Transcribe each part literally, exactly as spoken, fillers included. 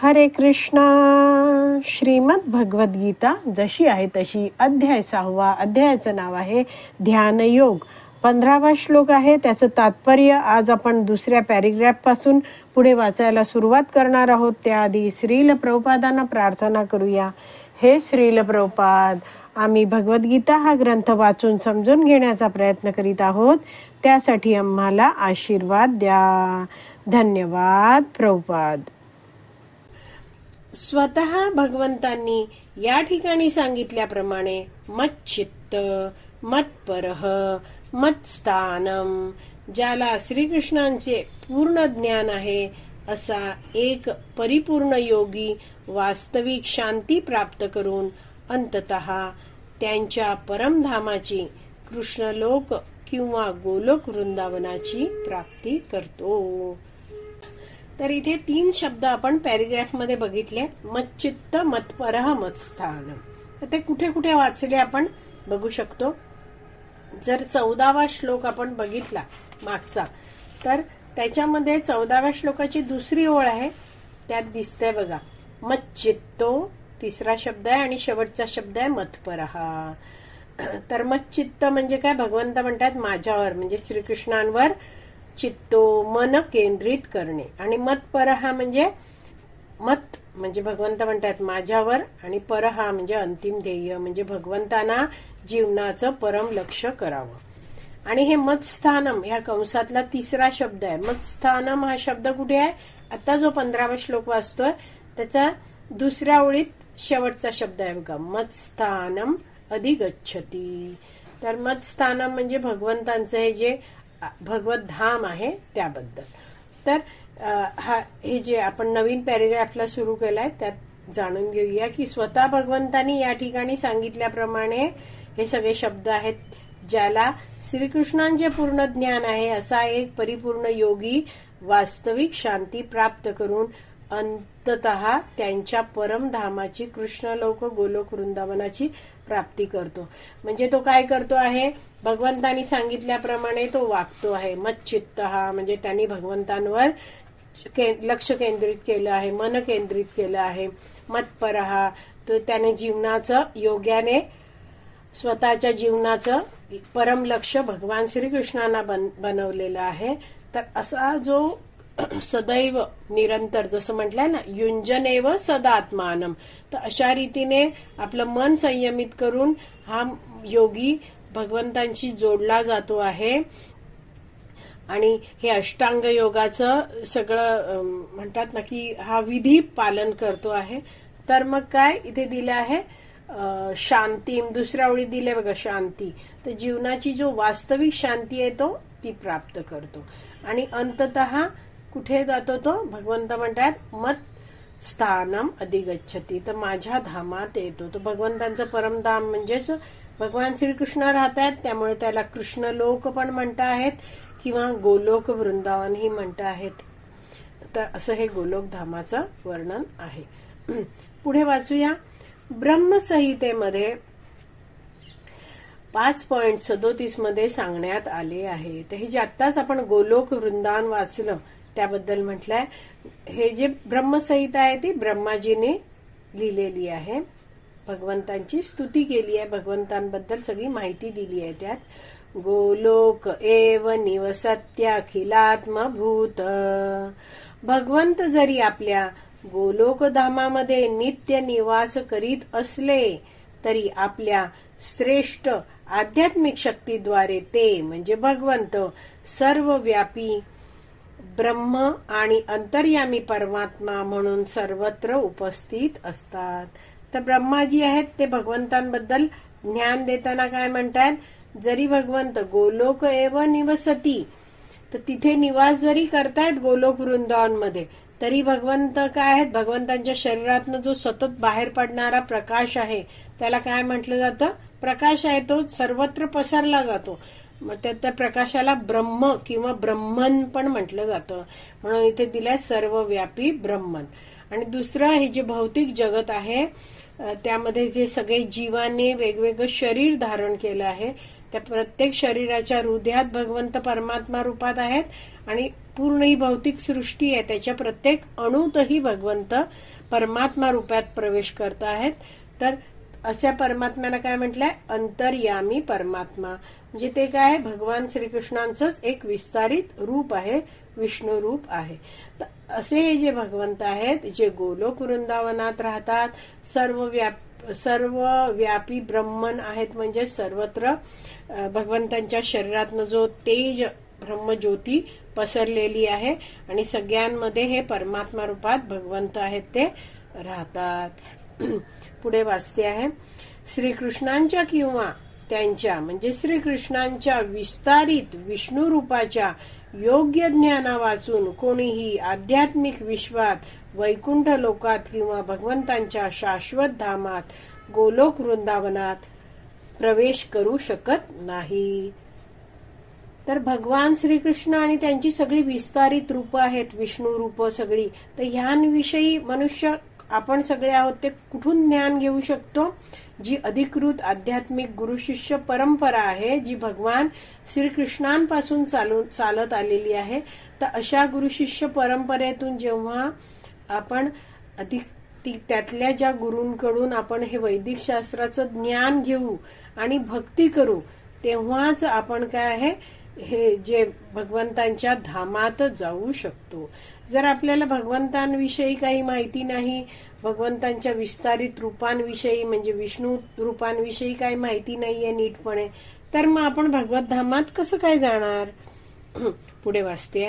हरे कृष्णा. श्रीमद भगवद्गीता जशी आहे तशी, अध्याय सहावा. अध्यायाचं नाव आहे ध्यानयोग. पंधरावा श्लोक आहे. त्याचं तात्पर्य आज आपण दुसऱ्या पॅरेग्राफ पासून पुढे वाचायला सुरुवात करणार आहोत. त्याआधी श्रील प्रभुपादांना प्रार्थना करूया. हे श्रील प्रभुपाद, आम्ही भगवद्गीता हा ग्रंथ वाचून समजून घेण्याचा प्रयत्न करीत आहोत. त्यासाठी आम्हाला आशीर्वाद द्या. धन्यवाद प्रभुपाद. स्वतः भगवंतांनी या ठिकाणी सांगितल्याप्रमाणे मच्चित्त, मत्परः, मत्स्थानम, ज्याला श्रीकृष्णांचे पूर्ण ज्ञान आहे असा एक परिपूर्ण योगी वास्तविक शांती प्राप्त करून अंततः त्यांच्या परमधामाची कृष्णलोक किंवा गोलोक वृंदावनाची प्राप्ती करतो. तर इथे तीन शब्द आपण पॅरेग्राफ मध्ये बघितले. मच्चित्त, मत्परः, मत्स्थानम. तर ते कुठे कुठे वाचले आपण बघू शकतो. जर चौदावा श्लोक आपण बघितला मागचा, तर त्याच्यामध्ये चौदाव्या श्लोकाची दुसरी ओळ आहे. त्यात दिसतंय बघा, मच्चित्तो तिसरा शब्द आहे आणि शेवटचा शब्द आहे मत्परः. तर मच्चित्त म्हणजे काय? भगवंत म्हणतात माझ्यावर, म्हणजे श्रीकृष्णांवर चित्तो, मन केंद्रित करणे. आणि परहा म्हणजे मत म्हणजे भगवंत म्हणतात माझ्यावर, आणि परहा म्हणजे अंतिम ध्येय म्हणजे भगवंतांना जीवनाचं परम लक्ष्य करावं. आणि हे मतस्थानम ह्या कंसातला तिसरा शब्द आहे. मतस्थानम हा शब्द कुठे आहे? आता जो पंधरावा श्लोक वाचतोय त्याचा दुसऱ्या ओळीत शेवटचा शब्द आहे बघा, मतस्थानम अधिगच्छति. तर मतस्थानम म्हणजे भगवंतांचं हे जे भगवत धाम आहे त्याबद्दल. तर हा हे जे आपण नवीन पॅरेग्राफला सुरू केलाय त्यात जाणून घेऊया की स्वतः भगवंतांनी या ठिकाणी सांगितल्याप्रमाणे हे सगळे शब्द आहेत. ज्याला श्रीकृष्णांचे पूर्ण ज्ञान आहे असा एक परिपूर्ण योगी वास्तविक शांती प्राप्त करून अंततः त्यांच्या परमधामाची कृष्णलोक गोलोक वृंदावनाची प्राप्ती करतो. म्हणजे तो काय करतो आहे? भगवंतांनी सांगितल्याप्रमाणे तो वागतो आहे. मच्चित्त हा म्हणजे त्यांनी भगवंतांवर लक्ष केंद्रित केलं आहे, मन केंद्रित केलं आहे. मत्परः तो त्याने जीवनाचं योग्याने स्वतःच्या जीवनाचं परम लक्ष भगवान श्रीकृष्णांना बनवलेलं आहे. तर असा जो सदैव निरंतर जसं म्हटलंय ना, युंजनेव सदात्मानम, तर अशा रीतीने आपलं मन संयमित करून हा योगी भगवंतांशी जोडला जातो आहे. आणि हे अष्टांग योगाचं सगळं म्हणतात ना की हा विधी पालन करतो आहे. तर मग काय इथे दिलं आहे? शांती. दुसऱ्या ओळीत दिले बघा शांती. तर जीवनाची जो वास्तविक शांती आहे तो ती प्राप्त करतो. आणि अंततः कुठे जातो तो? भगवंत म्हणतात मत स्थानम अधिगच्छति, तर माझ्या धामात येतो. तो भगवंतांचं परमधाम म्हणजेच भगवान श्रीकृष्ण राहत आहेत, त्यामुळे त्याला कृष्णलोक पण म्हणता आहेत किंवा गोलोक वृंदावन ही म्हणता आहेत. तर असं हे गोलोक धामाचं वर्णन आहे. पुढे वाचूया. ब्रह्मसंहितेमध्ये पाच पॉइंट सदोतीस मध्ये सांगण्यात आले आहे. तर हे जे आत्ताच आपण गोलोक वृंदावन वाचलं त्याबद्दल म्हटलंय. हे जे ब्रह्मसंहिता आहे ती ब्रह्माजीने लिहिलेली आहे. भगवंतांची स्तुती केली आहे, भगवंतांबद्दल सगळी माहिती दिली आहे त्यात. गोलोक एव निवसत्याखिलात्मभूत. भगवंत जरी आपल्या गोलोकधामामध्ये नित्य निवास करीत असले तरी आपल्या श्रेष्ठ आध्यात्मिक शक्तीद्वारे ते म्हणजे भगवंत सर्वव्यापी ब्रह्म आणि अंतर्यामी परमात्मा म्हणून सर्वत्र उपस्थित असतात. तर ब्रह्माजी आहेत ते भगवंतांबद्दल ज्ञान देताना काय म्हणतात? जरी भगवंत गोलोक एव निवसती, तर तिथे निवास जरी करतायत गोलोक वृंदावनमध्ये, तरी भगवंत काय आहेत? भगवंतांच्या शरीरातनं जो सतत बाहेर पडणारा प्रकाश आहे त्याला काय म्हटलं जातं? प्रकाश आहे तो सर्वत्र पसरला जातो. मग त्या प्रकाशाला ब्रह्म किंवा ब्रह्मन पण म्हटलं जातं. म्हणून इथे दिलंय सर्वव्यापी ब्रह्मन. आणि दुसरं हे जे भौतिक जगत आहे त्यामध्ये जे सगळे जीवाने वेगवेगळं शरीर धारण केलं आहे, त्या प्रत्येक शरीराच्या हृदयात भगवंत परमात्मा रूपात आहेत आणि पूर्ण ही भौतिक सृष्टी आहे त्याच्या प्रत्येक अणूतही भगवंत परमात्मा रूपात प्रवेश करत आहेत. तर अशा परमात्म्याला काय म्हटलंय, अंतर्यामी परमात्मा. म्हणजे ते काय आहे, भगवान श्रीकृष्णांचंच एक विस्तारित रूप आहे, विष्णू रूप आहे. तर असे हे जे भगवंत आहेत जे गोलोक वृंदावनात राहतात, सर्व व्याप सर्व व्यापी ब्रह्मन आहेत. म्हणजे सर्वत्र भगवंतांच्या शरीरातनं जो तेज ब्रह्मज्योती पसरलेली आहे आणि सगळ्यांमध्ये हे परमात्मा रूपात भगवंत आहेत ते राहतात. पुढे वाचते आहे, श्रीकृष्णांच्या किंवा त्यांच्या म्हणजे श्रीकृष्णांच्या विस्तारित विष्णू रूपाच्या योग्य ज्ञाना वाचून कोणीही आध्यात्मिक विश्वात, वैकुंठ लोकात किंवा भगवंतांच्या शाश्वत धामात गोलोक वृंदावनात प्रवेश करू शकत नाही. तर भगवान श्रीकृष्ण आणि त्यांची सगळी विस्तारित रूप आहेत, विष्णू रूप सगळी. तर ह्यांविषयी मनुष्य आपण सगळे आहोत ते कुठून ज्ञान घेऊ शकतो, जी अधिकृत आध्यात्मिक गुरु शिष्य परंपरा आहे, जी भगवान श्रीकृष्णांपासून चालून चालत आलेली आहे. तर अशा गुरु शिष्य परंपरेतून जेव्हा आपण अधिक त्यातल्या ज्या गुरूंकडून आपण हे वैदिक शास्त्राचं ज्ञान घेऊ आणि भक्ती करू, तेव्हाच आपण काय आहे हे जे भगवंतांच्या धामात जाऊ शकतो. जर आपल्याला भगवंतांविषयी काही माहिती नाही, भगवंतांच्या विस्तारित रूपांविषयी म्हणजे विष्णू रूपांविषयी काही माहिती नाहीये नीटपणे, तर मग आपण भगवत धामात कसं काय जाणार. पुढे वाचते,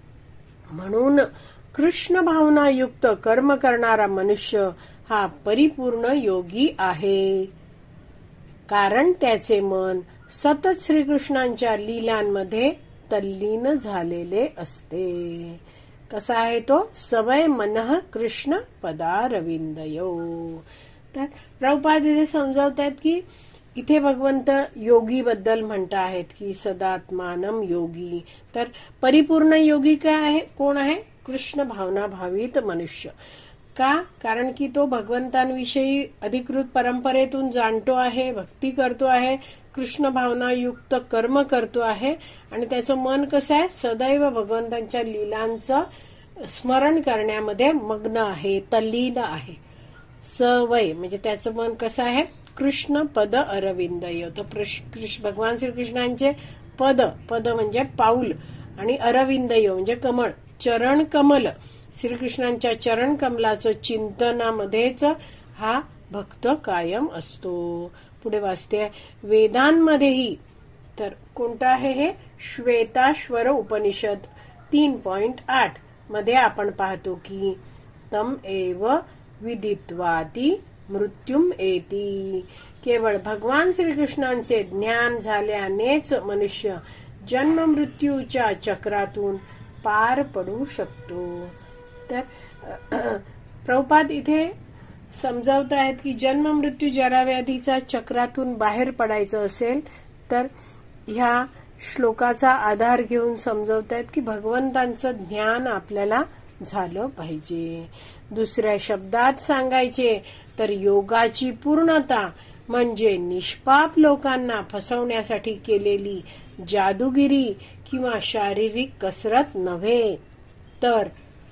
म्हणून कृष्ण भावनायुक्त कर्म करणारा मनुष्य हा परिपूर्ण योगी आहे, कारण त्याचे मन सतत श्रीकृष्णांच्या लीलांमध्ये तल्लीन झालेले असते. कसा आहे तो, सवय मनः कृष्ण पदारविंदयो. तर प्रभुपाद इथे समजावतात की इथे भगवंत योगी बद्दल म्हणत आहेत की सदात्मानम योगी. तर परिपूर्ण योगी काय आहे, कोण आहे, कृष्ण भावना भावित मनुष्य. का, कारण की तो भगवंतांविषयी अधिकृत परंपरेतून जाणतो आहे, भक्ती करतो आहे, कृष्ण भावनायुक्त कर्म करतो आहे आणि त्याचं मन कसं आहे, सदैव भगवंतांच्या लीलांचं स्मरण करण्यामध्ये मग्न आहे, तल्लीन आहे. सवय म्हणजे त्याचं मन कसं आहे, कृष्ण पद अरविंदय. तो भगवान श्रीकृष्णांचे पद, पद म्हणजे पाऊल, आणि अरविंदय म्हणजे कमळ, चरण कमल, श्रीकृष्णांच्या चरण कमलाचं चिंतनामध्येच हा भक्त कायम असतो. पुढे वाचते, वेदांमध्येही, तर कोणतं आहे हे, श्वेताश्वर उपनिषद तीन पॉइंट आठ मध्ये आपण पाहतो की तम एव विदित्वाती मृत्युम एती. केवळ भगवान श्रीकृष्णांचे ज्ञान झाल्यानेच मनुष्य जन्म मृत्यूच्या चक्रातून पार पडू शकतो. तर प्रभुपाद इथे समजावत आहेत की जन्म मृत्यू जराव्याधीचा चक्रातून बाहेर पडायचं असेल तर ह्या श्लोकाचा आधार घेऊन समजावत आहेत की भगवंतांचं ज्ञान आपल्याला झालं पाहिजे. दुसऱ्या शब्दात सांगायचे तर योगाची पूर्णता म्हणजे निष्पाप लोकांना फसवण्यासाठी केलेली जादूगिरी किंवा शारीरिक कसरत नव्हे, तर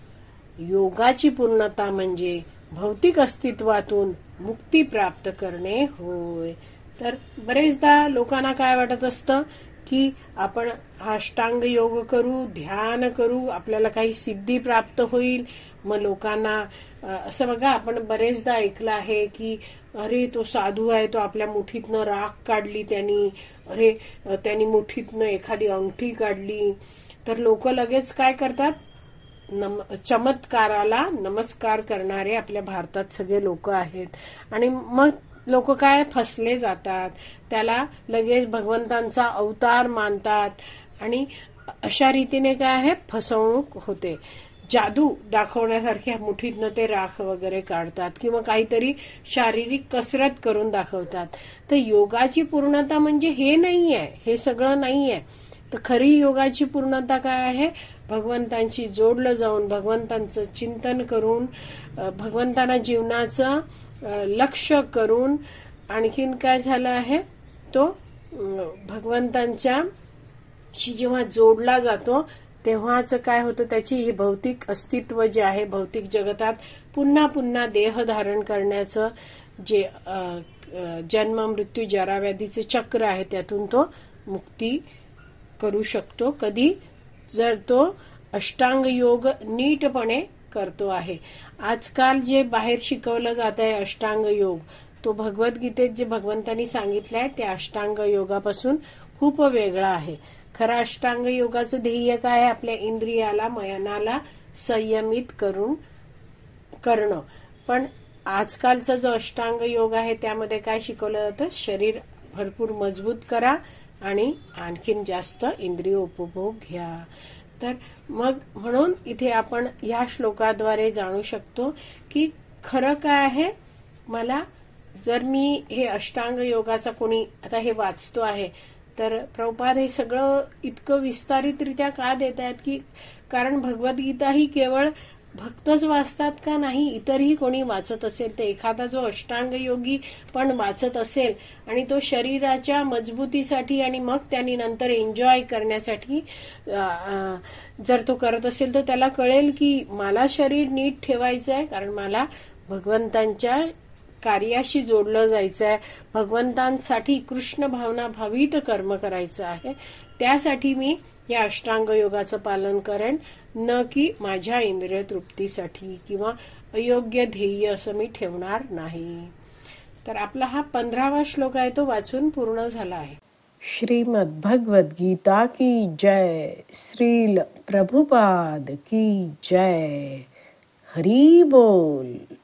योगाची पूर्णता म्हणजे भौतिक अस्तित्वातून मुक्ती प्राप्त करणे होय. तर बरेचदा लोकांना काय वाटत असतं की आपण अष्टांग योग करू, ध्यान करू, आपल्याला काही सिद्धी प्राप्त होईल. मग लोकांना असं बघा, आपण बरेचदा ऐकलं आहे की अरे तो साधू आहे, तो आपल्या मुठीतनं राख काढली त्यांनी, अरे त्यांनी मुठीतनं एखादी अंगठी काढली, तर लोक लगेच काय करतात, नम चमत्काराला नमस्कार करणारे आपल्या भारतात सगळे लोक आहेत. आणि मग लोक काय फसले जातात, त्याला लगेच भगवंतांचा अवतार मानतात आणि अशा रीतीने काय आहे, फसवणूक होते. जादू दाखवण्यासारख्या मुठीतनं ते राख वगैरे काढतात किंवा काहीतरी शारीरिक कसरत करून दाखवतात. तर योगाची पूर्णता म्हणजे हे नाहीये, हे सगळं नाहीये. तर खरी योगाची पूर्णता काय आहे, भगवंतांशी जोडलं जाऊन, भगवंतांचं चिंतन करून, भगवंतांना जीवनाचं लक्ष करून, आणखीन काय झालं आहे, तो भगवंतांच्या शी जेव्हा जोडला जातो तेव्हाच काय होतं, त्याची हे भौतिक अस्तित्व जे आहे भौतिक जगतात पुन्हा पुन्हा देह धारण करण्याचं जे जन्म मृत्यू जरा व्याधीचे चक्र आहे त्यातून तो मुक्ती करू शकतो. कधी? जर तो अष्टांग योग नीटपणे करतो आहे. आजकाल जे बाहेर शिकवलं जात आहे अष्टांग योग, तो भगवद्गीतेत जे भगवंतांनी सांगितलंय त्या अष्टांग योगापासून खूप वेगळा आहे. खरा अष्टांग योगाचं ध्येय काय आहे? आपल्या इंद्रियाला मनाला संयमित करून करणं. पण आजकालचा जो अष्टांग योग आहे त्यामध्ये काय शिकवलं जातं? शरीर भरपूर मजबूत करा आणि आणखीन जास्त इंद्रिय उपभोग घ्या. तर मग म्हणून इथे आपण या श्लोकाद्वारे जाणू शकतो की खरं काय आहे. मला जर मी हे अष्टांग योगाचा कोणी आता हे वाचतो आहे तर प्रभुपाद हे सगळं इतकं विस्तारितरित्या का देत आहेत की कारण भगवद्गीता ही केवळ भक्तच वाचतात का? नाही, इतरही कोणी वाचत असेल तर एखादा जो अष्टांग योगी पण वाचत असेल आणि तो शरीराच्या मजबूतीसाठी आणि मग त्यांनी नंतर एन्जॉय करण्यासाठी जर तो करत असेल तर त्याला कळेल की मला शरीर नीट ठेवायचं आहे कारण मला भगवंतांच्या कार्याशी जोडलं जायचं आहे, भगवंतांसाठी कृष्ण भावना भावित कर्म करायचं आहे. त्यासाठी मी या अष्टांग योगाचं पालन करेन, न की माझ्या इंद्रिय तृप्तीसाठी किंवा अयोग्य ध्येय असं मी ठेवणार नाही. तर आपला हा पंधरावा श्लोक आहे तो वाचून पूर्ण झाला आहे. श्रीमद् भगवद गीता की जय. श्रील प्रभुपाद की जय. हरी बोल.